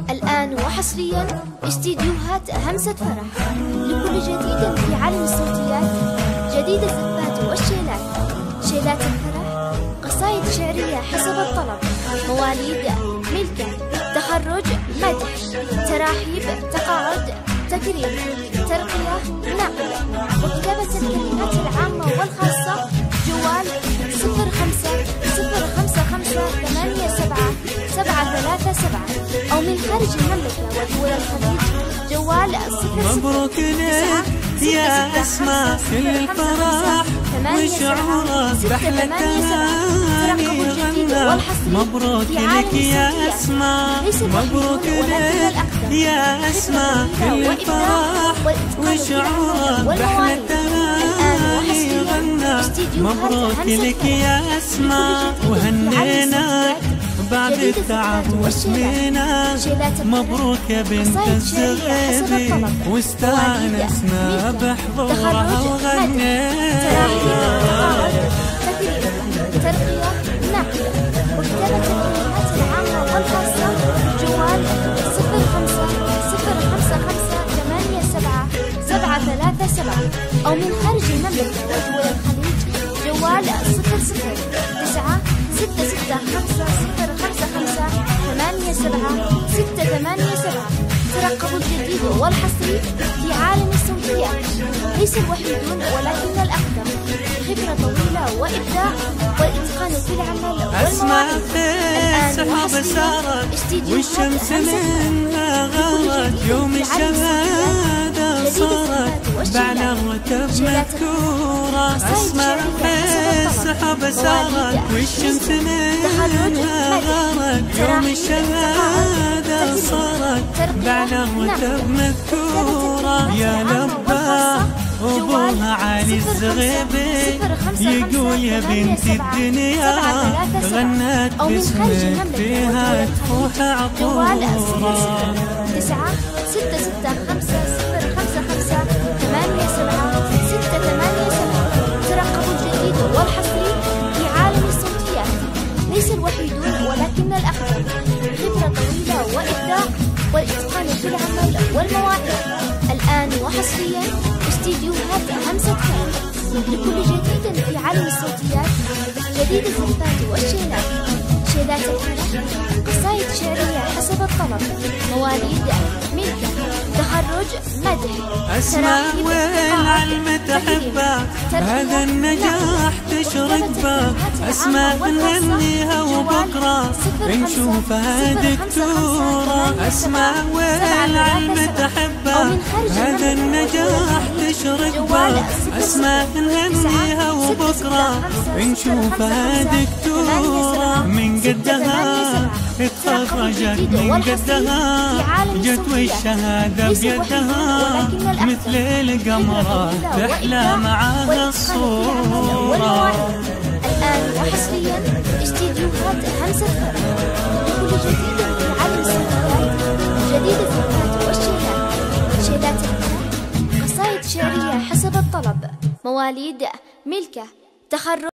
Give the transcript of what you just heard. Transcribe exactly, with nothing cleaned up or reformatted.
الآن وحصريا استديوهات همسة فرح لكل جديد في عالم الصوتيات. جديد الزفات والشيلات، شيلات الفرح، قصائد شعرية حسب الطلب، مواليد، ملكة، تخرج، مدح، تراحيب، تقاعد، تكريم، ترقية، نقل، وكتابة الكلمات العامة والخاصة. جوال صفر خمسة صفر خمسة خمسة ثمانية سبعة سبعة ثلاثة سبعة، أو من خارج المملكة ودول الخليج جوال صفر صفر مبروك لك يا أسماء كل الفرح وشعورك بأحلى التهاني غنى. مبروك لك يا أسماء، مبروك لك يا أسماء كل الفرح وشعورك بأحلى التهاني غنى. مبروك لك يا أسماء وهنيناك بعد التعب وسمينا. مبروك يا بنت الزغيبي واستانسنا بحضورها وغنينا. ترقية، نقل، وكتابة الكلمات العامة والخاصة. جوال صفر خمسة صفر خمسة خمسة ثمانية سبعة سبعة ثلاثة سبعة، أو من خارج المملكة ودول الخليج جوال صفر صفر تسعة ستة ستة خمسة صفر خمسة خمسة ثمانية سبعة ستة ثمانية سبعة. ترقبوا الجديد والحصري في عالم الصوتيات. ليس الوحيدون ولكن الأقدم، خبرة طويلة وإبداع والإتقان في العمل أسماء والمواهب. في سحاب سارت والشمس منها غارت، يوم الشهادة صارت بعلى الرتب مذكورة. أسماء في سحاب سارت والشمس منها غارت، يوم الشهادة صارت بعلى الرتب مذكورة. يا لباه أبوها علي الزغيبي يقول يا بنت الدنيا غنت باسمك فيها تفوح عطورة. تسعة ستة ستة خمسة صفر خمسة خمسة ثمانية سبعة ستة ثمانية سبعة. ترقبوا الجديد والحصري في عالم الصوتيات. ليس الوحيدون ولكن الأقدم، خبرة طويلة وإبداع والإتقان في العمل والمواهب. الآن وحصريا استديوهات همسة فرح لكل جديد في عالم الصوتيات. جديد الزفات والشيلات، شيلات الفرح، قصائد شعرية حسب الطلب، مواليد، ملكة، تخرج، مدح، أسماء والعلم تحبه هذا النجاح تشرق به. أسماء نهنيها وبكرة نشوفها دكتورة. أسماء والعلم تحبه هذا النجاح تشرق به. أسماء نهنيها وبكرة نشوفها دكتورة. من قدها اتخرجت، من قدها جت والشهادة بيدها مثل القمرة تحلى معاها الصورة. الآن وحصريا استديوهات همسة فرح لكل جديد في عالم الصوتيات. جديد الزفات والشيلات، شيلات الفرح، قصائد شعرية حسب الطلب، مواليد، ملكة، تخرج.